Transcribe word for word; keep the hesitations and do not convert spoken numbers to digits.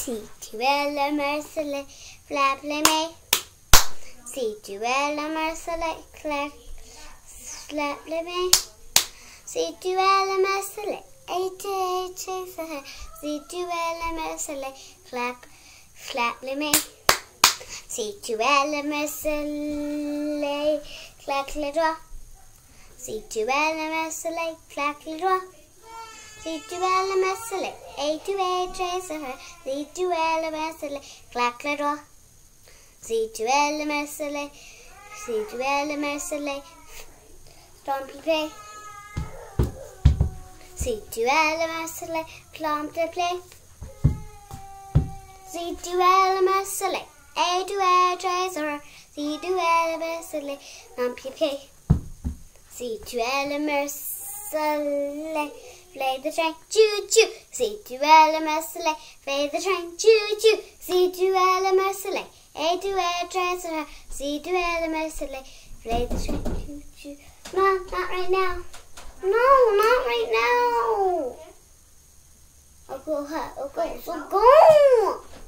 Si tu es le mercelet, flap les mains. Si tu es le mercelet, clap, flap les mains. Si tu es le mercelet, et tu si tu es le mercelet, clap, flap les mains. Si tu es le mercelet, claque les doigts. Si tu es le mercelet, claque les doigts. Si tu es le mercelet, et tu es très heureux. Si tu es le mercelet, claque les doigts. Si tu es le mercelet, si tu es le mercelet, stomp les pieds. Si tu es le mercelet, plante tes pieds. Si tu es le mercelet, et tu es très heureux. Si tu es le mercelet, stomp les pieds. Si tu es le mercelet, play the train, choo-choo. Si tu es le mercelet, play the train, choo-choo. Si tu es le mercelet, et tu es très heureux. Si tu es le mercelet, play the train, choo-choo. No, not right now. No, not right now. I'll go, I'll go, so go.